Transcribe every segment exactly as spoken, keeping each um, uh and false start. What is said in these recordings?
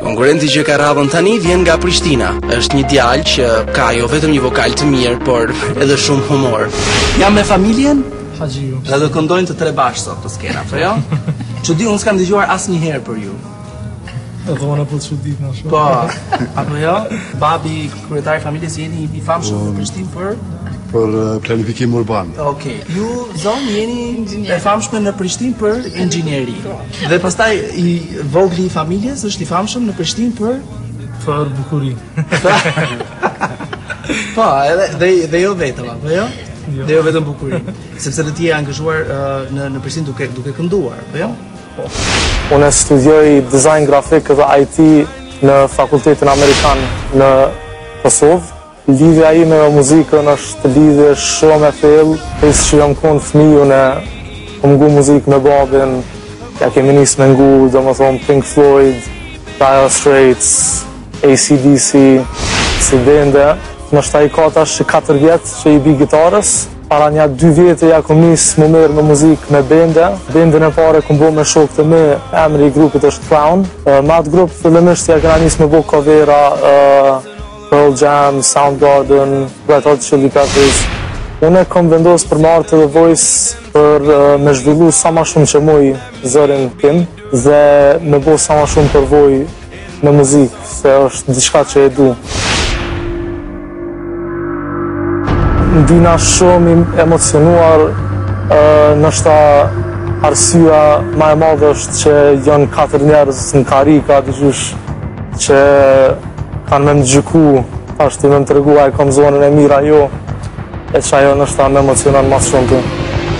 Konkurrenti që ka radhën tani vjen nga Prishtina. Është një djalë që ka jo vetëm një vokal të mirë, por edhe shumë humor. Jam me familjen? Haxhiu. Dhe do këndojnë të tre bashkë sot të skena, po jo? Çudi, unë s'kam dëgjuar asnjëherë për ju. E dhona po çudit na shumë. Po, apo jo? Babi, kryetari i familjes, jeni i famshëm në Prishtinë për për planifikim urban. Okej. Ju zonë jeni e famshme në Prishtinë për inxhinieri. Dhe pastaj i vogli i familjes është i famshëm në Prishtinë për për bukuri. Po, edhe dhe, dhe jo vetëm, apo jo? Dhe jo vetëm bukuri. Sepse dhe ti je angazhuar uh, në në Prishtinë duke duke kënduar, po jo? Po. Unë studioj design grafik dhe I T në Fakultetin Amerikan në Kosovë. Lidhja ime me muzikën është lidhje shumë e thellë, pse që jam konë fëmijë unë kam ngu muzikë me babin, ja kemi nisë me ngu, domethënë Pink Floyd, Dire Straits, A C D C, si bende. Në shta i ka tash katër vjetë që i bi gitarës. Para një dy vjetë ja kom nisë më merë me muzikë me bende. Bendin e pare kom bo me shok të me, emri i grupit është Clown. Me atë grupë fillimisht ja kena nisë me bo covera, Pearl Jam, Soundgarden, Red Hot Chili Peppers. Unë kom vendos për marrë të The Voice për uh, me zhvillu sa ma shumë që muj zërin tim dhe me bo sa ma shumë përvoj në muzikë, se është diçka që e du. Ndina shumë emocionuar, uh, nështë arsyeja ma e madhe është që janë katër njerëz në karika, dëgjush që kanë me më gjyku, ashtë i me më të regu, a i kom zonën e mira jo, e që ajo nështë me emocionan mas shumë të.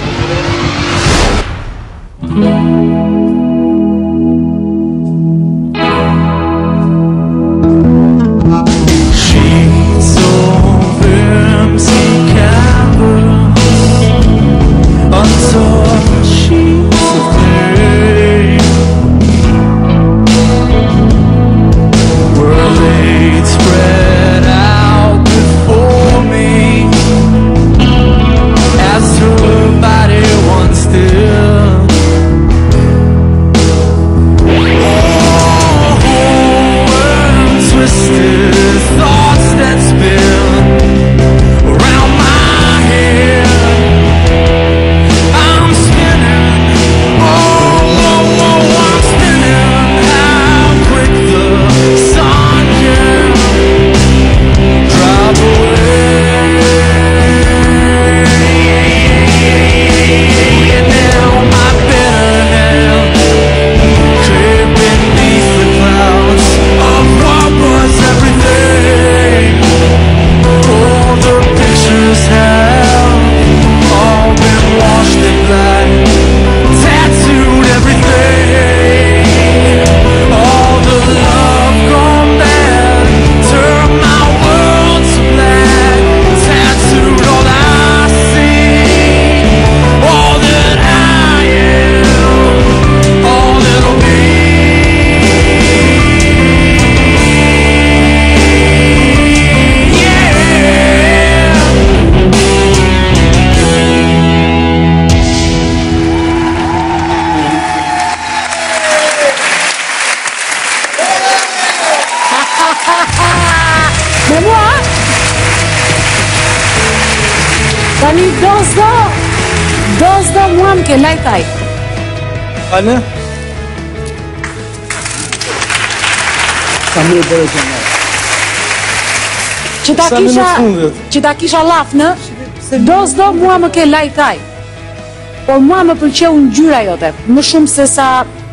Tani do s'do, do s'do mua më ke lajtaj. Anë? Ka mirë bërë të më. Që ta kisha, që ta kisha laf në, do s'do mua më ke lajtaj. Por mua më pëlqeu ngjyra jote, më shumë se sa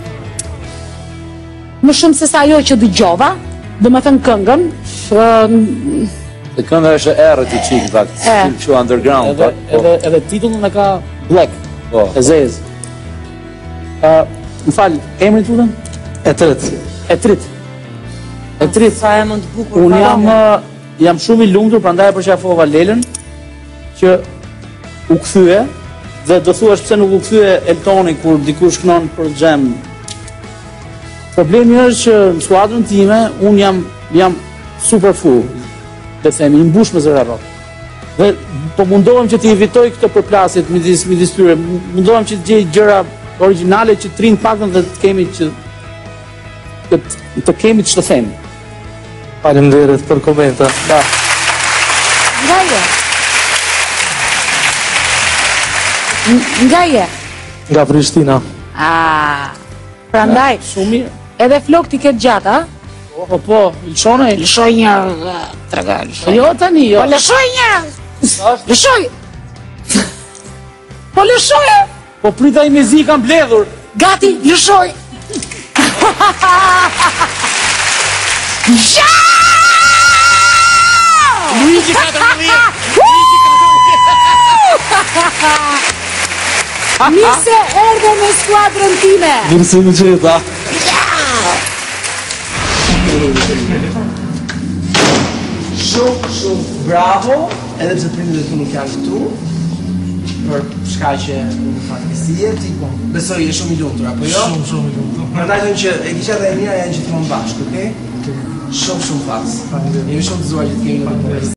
më shumë se sa ajo që dëgjova, domethënë këngën. Dhe kënda është erët i qikë, fakt, që underground. Edhe, edhe, edhe titullin e ka Black, po. E zezë. Uh, më falë, emri të tutën? E trit. E trit. E trit. Sa e mund të bukur. Unë jam, jam shumë i lumtur, prandaj për qafova Lelën, që u kthye, dhe do thuash pse nuk u kthye Eltoni kur dikush kënon për Xhem. Problemi është që në skuadrën time, unë jam, jam super full. Dhe themi, i mbush me zëra rock. Dhe po mundohem që t'i invitoj këtë përplasjet midis midis tyre, mundohem që të gjej gjëra origjinale që trinë pakën dhe të kemi që të, të kemi të shtëthemi. Faleminderit për komente. Da. Nga je? N- Nga je? Nga Prishtina. A, prandaj, Shumë mirë. edhe flok ti ketë gjatë, a? Po, po, po, lëshone. Lëshoj një, trega, lëshoj. Jo tani, jo. Po lëshoj një! Lëshoj! Po lëshoj! Po prita i mezi kam bledhur. Gati, lëshoj! Ja! Luigi katërmbëdhjetë. Mirë se erdhe me skuadrën time! Mirë se më gjeta. Shumë, shumë bravo, edhe pse prindërit e tu nuk janë këtu, për shkaq që unë fatkesie, ti po, besoj je shumë i lumtur, apo jo? Shumë, shumë i lumtur. Prandaj thonë që e kisha dhe e mira janë gjithmonë bashkë, okay? Shumë, shumë fatë. Jemi shumë të gëzuar që të kemi në